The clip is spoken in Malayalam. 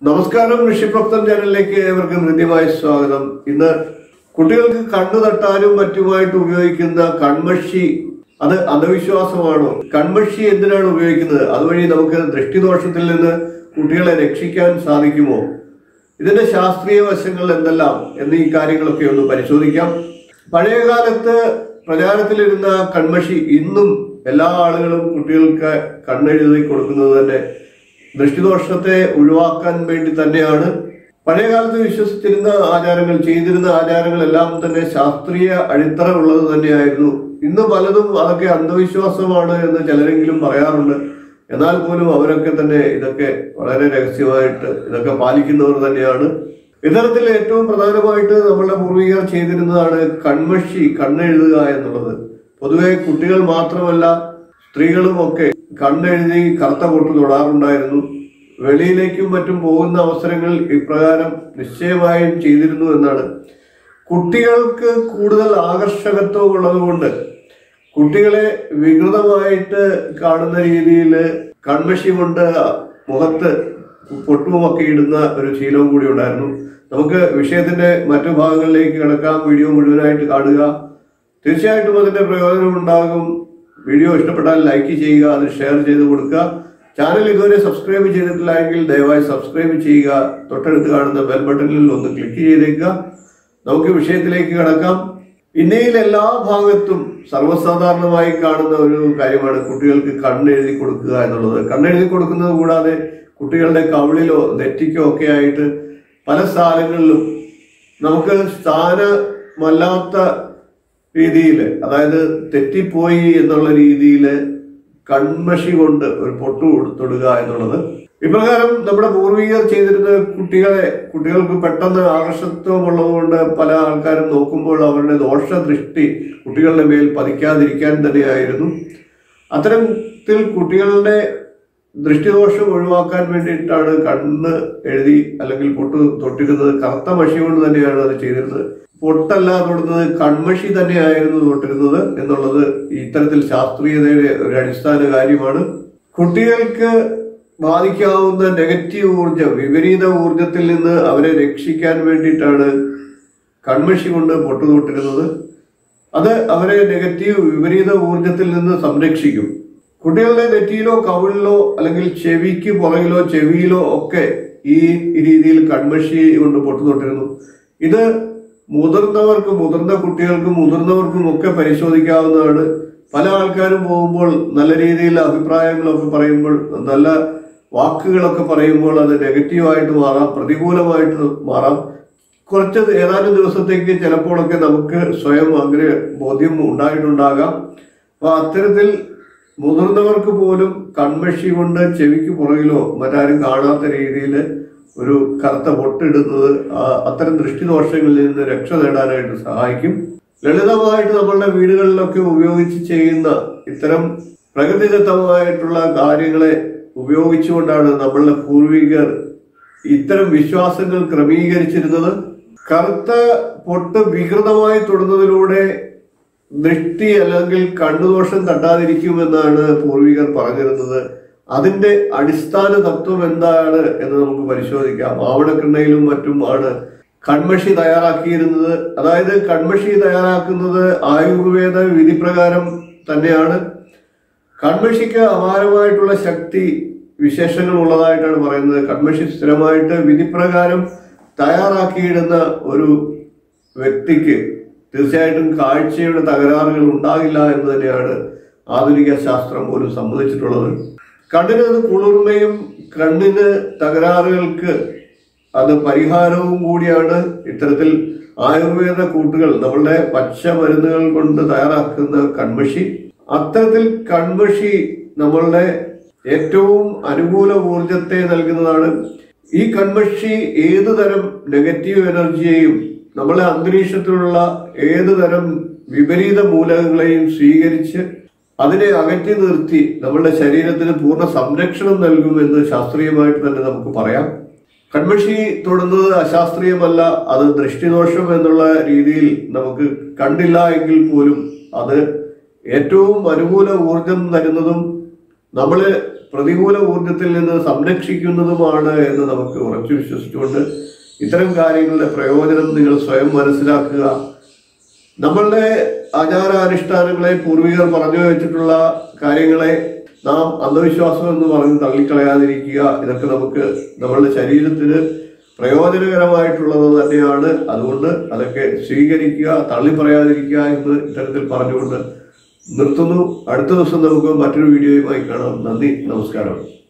നമസ്കാരം, ഋഷിപ്രപ്തം ചാനലിലേക്ക് ഏവർക്കും ഹൃദ്യമായ സ്വാഗതം. ഇന്ന് കുട്ടികൾക്ക് കണ്ണു തട്ടാനും മറ്റുമായിട്ട് ഉപയോഗിക്കുന്ന കൺമഷി അത് അന്ധവിശ്വാസമാണോ? കൺമഷി എന്തിനാണ് ഉപയോഗിക്കുന്നത്? അതുവഴി നമുക്ക് ദൃഷ്ടിദോഷത്തിൽ നിന്ന് കുട്ടികളെ രക്ഷിക്കാൻ സാധിക്കുമോ? ഇതിന്റെ ശാസ്ത്രീയ വശങ്ങൾ എന്തെല്ലാം എന്നീ കാര്യങ്ങളൊക്കെ ഒന്ന് പരിശോധിക്കാം. പഴയകാലത്ത് പ്രചാരത്തിലിരുന്ന കൺമഷി ഇന്നും എല്ലാ ആളുകളും കുട്ടികൾക്ക് കണ്ണെഴുതി കൊടുക്കുന്നത് തന്നെ ദൃഷ്ടിദോഷത്തെ ഒഴിവാക്കാൻ വേണ്ടി തന്നെയാണ്. പഴയകാലത്ത് വിശ്വസിച്ചിരുന്ന ആചാരങ്ങൾ, ചെയ്തിരുന്ന ആചാരങ്ങളെല്ലാം തന്നെ ശാസ്ത്രീയ അടിത്തറ ഉള്ളത് തന്നെയായിരുന്നു. ഇന്ന് പലതും അതൊക്കെ അന്ധവിശ്വാസമാണ് എന്ന് ചിലരെങ്കിലും പറയാറുണ്ട്. എന്നാൽ പോലും അവരൊക്കെ തന്നെ ഇതൊക്കെ വളരെ രഹസ്യമായിട്ട് ഇതൊക്കെ പാലിക്കുന്നവർ തന്നെയാണ്. ഇത്തരത്തിൽ ഏറ്റവും പ്രധാനമായിട്ട് നമ്മളുടെ പൂർവികർ ചെയ്തിരുന്നതാണ് കൺമഷി, കണ്ണെഴുതുക എന്നുള്ളത്. പൊതുവെ കുട്ടികൾ മാത്രമല്ല, സ്ത്രീകളും ഒക്കെ കണ്ണെഴുതി കറുത്ത പൊട്ട് തൊടാറുണ്ടായിരുന്നു. വെളിയിലേക്കും മറ്റും പോകുന്ന അവസരങ്ങൾ ഇപ്രകാരം നിശ്ചയമായും ചെയ്തിരുന്നു എന്നാണ്. കുട്ടികൾക്ക് കൂടുതൽ ആകർഷകത്വം ഉള്ളതുകൊണ്ട് കുട്ടികളെ വികൃതമായിട്ട് കാണുന്ന രീതിയിൽ കൺമഷി കൊണ്ട് മുഖത്ത് പൊട്ടുമൊക്കെ ഇടുന്ന ഒരു ശീലവും കൂടി ഉണ്ടായിരുന്നു. നമുക്ക് വിഷയത്തിന്റെ മറ്റു ഭാഗങ്ങളിലേക്ക് കിടക്കാം. വീഡിയോ മുഴുവനായിട്ട് കാണുക. തീർച്ചയായിട്ടും അതിന്റെ പ്രയോജനം ഉണ്ടാകും. വീഡിയോ ഇഷ്ടപ്പെട്ടാൽ ലൈക്ക് ചെയ്യുക, അത് ഷെയർ ചെയ്ത് കൊടുക്കുക. ചാനൽ ഇതുവരെ സബ്സ്ക്രൈബ് ചെയ്തിട്ടില്ല എങ്കിൽ ദയവായി സബ്സ്ക്രൈബ് ചെയ്യുക. തൊട്ടടുത്ത് കാണുന്ന ബെൽ ബട്ടണിൽ ഒന്ന് ക്ലിക്ക് ചെയ്തേക്കുക. നമുക്ക് വിഷയത്തിലേക്ക് കിടക്കാം. ഇന്ത്യയിൽ എല്ലാ ഭാഗത്തും സർവ്വസാധാരണമായി കാണുന്ന ഒരു കാര്യമാണ് കുട്ടികൾക്ക് കണ്ണെഴുതി കൊടുക്കുക എന്നുള്ളത്. കണ്ണെഴുതി കൊടുക്കുന്നത് കൂടാതെ കുട്ടികളുടെ കവിളിലോ നെറ്റിക്കോ ഒക്കെ ആയിട്ട് പല സ്ഥലങ്ങളിലും നമുക്ക് സ്ഥാനമല്ലാത്ത രീതിയിൽ, അതായത് തെറ്റിപ്പോയി എന്നുള്ള രീതിയിൽ കൺമഷി കൊണ്ട് ഒരു പൊട്ടു തൊടുക എന്നുള്ളത്. ഇപ്രകാരം നമ്മുടെ പൂർവികർ ചെയ്തിരുന്ന കുട്ടികൾക്ക് പെട്ടെന്ന് ആകർഷത്വമുള്ളത് കൊണ്ട് പല ആൾക്കാരും നോക്കുമ്പോൾ അവരുടെ ദോഷദൃഷ്ടി കുട്ടികളുടെ മേൽ പതിക്കാതിരിക്കാൻ തന്നെയായിരുന്നു. അത്തരത്തിൽ കുട്ടികളുടെ ദൃഷ്ടിദോഷം ഒഴിവാക്കാൻ വേണ്ടിയിട്ടാണ് കണ്ണ് എഴുതി അല്ലെങ്കിൽ പൊട്ട് തൊട്ടിരുന്നത്. കറുത്ത മഷി കൊണ്ട് തന്നെയാണ് അത് ചെയ്തിരുന്നത്. പൊട്ടല്ല തൊടുന്നത്, കൺമഷി തന്നെയായിരുന്നു തൊട്ടിരുന്നത് എന്നുള്ളത് ഇത്തരത്തിൽ ശാസ്ത്രീയതയുടെ ഒരു അടിസ്ഥാന കാര്യമാണ്. കുട്ടികൾക്ക് ബാധിക്കാവുന്ന നെഗറ്റീവ് ഊർജം, വിപരീത ഊർജത്തിൽ നിന്ന് അവരെ രക്ഷിക്കാൻ വേണ്ടിയിട്ടാണ് കൺമഷി കൊണ്ട് പൊട്ടു തൊട്ടിരുന്നത്. അത് അവരെ നെഗറ്റീവ് വിപരീത ഊർജത്തിൽ നിന്ന് സംരക്ഷിക്കും. കുട്ടികളുടെ നെറ്റിയിലോ കവിളിലോ അല്ലെങ്കിൽ ചെവിക്ക് പുറകിലോ ചെവിയിലോ ഒക്കെ ഈ രീതിയിൽ കൺമഷി കൊണ്ട് പൊട്ടു തൊട്ടിരുന്നു. ഇത് മുതിർന്ന കുട്ടികൾക്കും മുതിർന്നവർക്കും ഒക്കെ പരിശോധിക്കാവുന്നതാണ്. പല ആൾക്കാരും പോകുമ്പോൾ നല്ല രീതിയിൽ അഭിപ്രായങ്ങളൊക്കെ പറയുമ്പോൾ, നല്ല വാക്കുകളൊക്കെ പറയുമ്പോൾ അത് നെഗറ്റീവായിട്ട് മാറാം, പ്രതികൂലമായിട്ട് മാറാം. ഏതാനും ദിവസത്തേക്ക് ചിലപ്പോഴൊക്കെ നമുക്ക് സ്വയം അങ്ങനെ ബോധ്യം ഉണ്ടായിട്ടുണ്ടാകാം. അപ്പൊ അത്തരത്തിൽ മുതിർന്നവർക്ക് പോലും കൺമഷി കൊണ്ട് ചെവിക്ക് പുറകിലോ മറ്റാരും കാണാത്ത രീതിയിൽ ഒരു കറുത്ത പൊട്ടിടുന്നത് അത്തരം ദൃഷ്ടിദോഷങ്ങളിൽ നിന്ന് രക്ഷ നേടാനായിട്ട് സഹായിക്കും. ലളിതമായിട്ട് നമ്മളുടെ വീടുകളിലൊക്കെ ഉപയോഗിച്ച് ചെയ്യുന്ന ഇത്തരം പ്രകൃതിദത്തമായിട്ടുള്ള കാര്യങ്ങളെ ഉപയോഗിച്ചുകൊണ്ടാണ് നമ്മളുടെ പൂർവികർ ഇത്തരം വിശ്വാസങ്ങൾ ക്രമീകരിച്ചിരുന്നത്. കറുത്ത പൊട്ട് വികൃതമായി തൊടുന്നതിലൂടെ ദൃഷ്ടി അല്ലെങ്കിൽ കണ്ണുദോഷം തട്ടാതിരിക്കുമെന്നാണ് പൂർവികർ പറഞ്ഞിരുന്നത്. അതിന്റെ അടിസ്ഥാന തത്വം എന്താണ് എന്ന് നമുക്ക് പരിശോധിക്കാം. ആവണക്കെണ്ണയിലും മറ്റും ആണ് കൺമഷി തയ്യാറാക്കിയിരുന്നത്. അതായത് കൺമഷി തയ്യാറാക്കുന്നത് ആയുർവേദ വിധിപ്രകാരം തന്നെയാണ്. കൺമഷിക്ക് അപാരമായിട്ടുള്ള ശക്തി വിശേഷങ്ങൾ ഉള്ളതായിട്ടാണ് പറയുന്നത്. കൺമഷി സ്ഥിരമായിട്ട് വിധിപ്രകാരം തയ്യാറാക്കിയിടുന്ന ഒരു വ്യക്തിക്ക് തീർച്ചയായിട്ടും കാഴ്ചയുടെ തകരാറുകൾ ഉണ്ടാകില്ല എന്ന് തന്നെയാണ് ആധുനിക ശാസ്ത്രം പോലും സമ്മതിച്ചിട്ടുള്ളത്. കണ്ണിന് അത് കുളിർമയും കണ്ണിന് തകരാറുകൾക്ക് അത് പരിഹാരവും കൂടിയാണ് ഇത്തരത്തിൽ ആയുർവേദ കൂട്ടുകൾ, നമ്മളുടെ പച്ചമരുന്നുകൾ കൊണ്ട് തയ്യാറാക്കുന്ന കൺമഷി. അത്തരത്തിൽ കൺമഷി നമ്മളുടെ ഏറ്റവും അനുകൂല ഊർജത്തെ നൽകുന്നതാണ്. ഈ കൺമഷി ഏതു തരം നെഗറ്റീവ് എനർജിയെയും നമ്മളെ അന്തരീക്ഷത്തിലുള്ള ഏതു തരം വിപരീത മൂലകങ്ങളെയും സ്വീകരിച്ച് അതിനെ അകറ്റി നിർത്തി നമ്മളുടെ ശരീരത്തിന് പൂർണ്ണ സംരക്ഷണം നൽകുമെന്ന് ശാസ്ത്രീയമായിട്ട് തന്നെ നമുക്ക് പറയാം. കൺമഷി തൊടുന്നത് അശാസ്ത്രീയമല്ല. അത് ദൃഷ്ടിദോഷം എന്നുള്ള രീതിയിൽ നമുക്ക് കണ്ടില്ല എങ്കിൽ പോലും അത് ഏറ്റവും അനുകൂല ഊർജം തരുന്നതും നമ്മള് പ്രതികൂല ഊർജത്തിൽ നിന്ന് സംരക്ഷിക്കുന്നതുമാണ് എന്ന് നമുക്ക് ഉറച്ചു വിശ്വസിച്ചുകൊണ്ട് ഇത്തരം കാര്യങ്ങളുടെ പ്രയോജനം നിങ്ങൾ സ്വയം മനസ്സിലാക്കുക. നമ്മളുടെ ആചാരാനുഷ്ഠാനങ്ങളെ, പൂർവികർ പറഞ്ഞു വെച്ചിട്ടുള്ള കാര്യങ്ങളെ നാം അന്ധവിശ്വാസം എന്ന് പറഞ്ഞ് തള്ളിക്കളയാതിരിക്കുക. ഇതൊക്കെ നമുക്ക് നമ്മളുടെ ശരീരത്തിന് പ്രയോജനകരമായിട്ടുള്ളത് തന്നെയാണ്. അതുകൊണ്ട് അതൊക്കെ സ്വീകരിക്കുക, തള്ളിപ്പറയാതിരിക്കുക എന്ന് ഇത്തരത്തിൽ പറഞ്ഞുകൊണ്ട് നിർത്തുന്നു. അടുത്ത ദിവസം നമുക്ക് മറ്റൊരു വീഡിയോയുമായി കാണാം. നന്ദി, നമസ്കാരം.